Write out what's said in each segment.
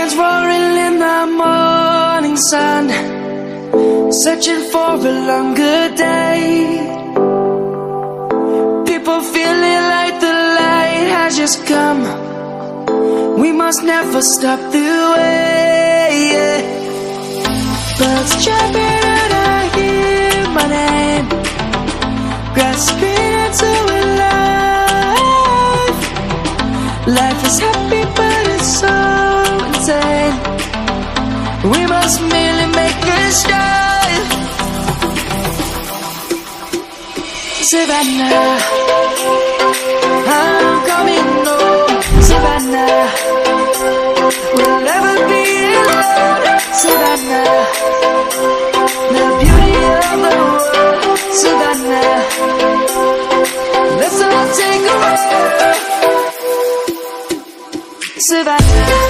lions roaring in the morning sun, searching for a longer day. People feeling like the light has just come. We must never stop the way. Birds chirping and I hear my name, grasping into a life. Life is happy but it's so insane. We must merely make a start. Savannah, I'm coming home. Savannah, we'll never be alone. Savannah, the beauty of the world. Savannah, let's all take a ride. Savannah.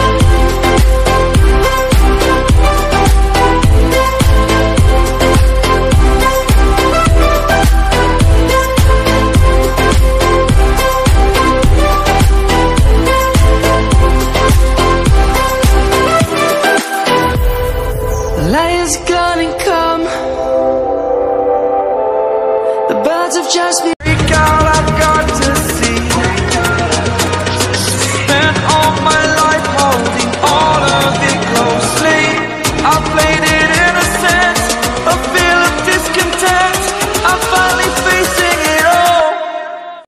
Light is gonna come. The birds have just been